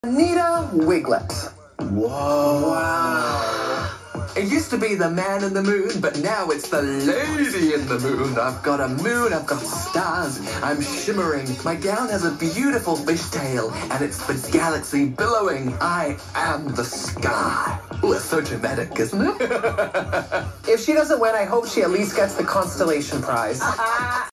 Anita Wigl'it. Whoa. Wow. It used to be the man in the moon, but now it's the lady in the moon. I've got a moon, I've got stars, I'm shimmering. My gown has a beautiful fishtail, and it's the galaxy billowing. I am the sky. Ooh, it's so dramatic, isn't it? If she doesn't win, I hope she at least gets the constellation prize.